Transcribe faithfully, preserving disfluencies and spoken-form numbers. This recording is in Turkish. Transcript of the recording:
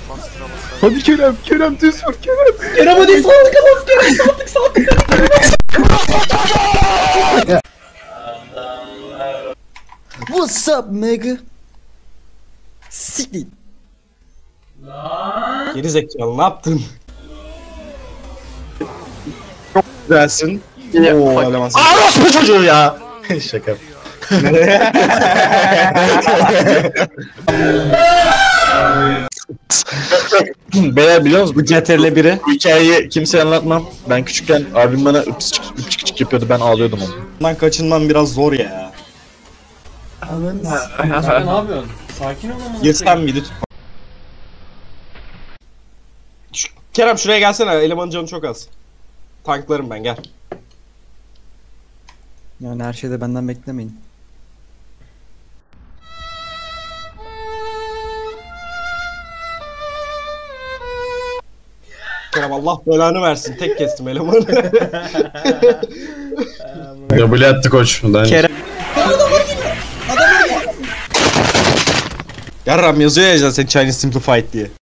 Bastıra bastıra. Hadi Kerem, Kerem düz vur Kerem. Kerem hadi saldık adam, Kerem saldık saldık. What's up nigga? Siktir. Geri zekalı ne yaptın? Güzelsin. Ooo eleman. Orospu çocuğu ya. Şaka. Beyler biliyor musunuz? Bu ceterle biri. Bu hikayeyi kimseye anlatmam. Ben küçükken abim bana öpücük öpücük yapıyordu, ben ağlıyordum onu. Bundan kaçınmam biraz zor ya. Ananı Sen ne yapıyorsun? Sakin ol ama. Girsem miydi? Şu, Kerem şuraya gelsene, elemanın canı çok az. Tanklarım ben, gel. Yani her şeyde benden beklemeyin. Kerem Allah belanı versin, tek kestim elemanı. W attı koç. Kerem. Yarram yazıyor ya sen Chinese Simplified diye.